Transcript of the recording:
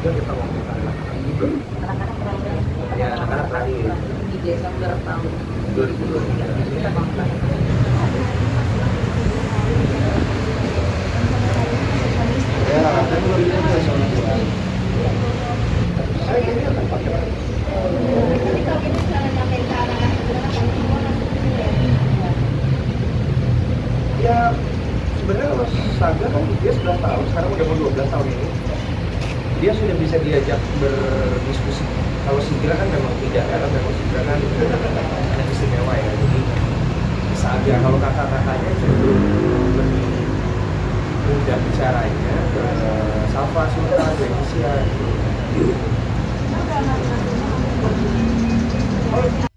juga kita ngomongin anak-anak juga. Anak-anak terakhir Ya, anak-anak terakhir di Desember tahun 2023. kita bangga. Ya, kan belum bisa soal gua. Saya kayaknya akan pakai. Tapi kalau kita misalnya nyampein ke anak-anak itu kan semua langsung Ya, sebenarnya kalau Saga kan dia 11 tahun, sekarang udah mau 12 tahun ini. Dia sudah bisa diajak berdiskusi. Kalau Sigra kan memang tidak, karena memang Sigra kan anak istimewa ya. Jadi Saga kalau kakak-kakaknya cenderung lebih mudah bicaranya ke Safa, Sultan, Indonesia.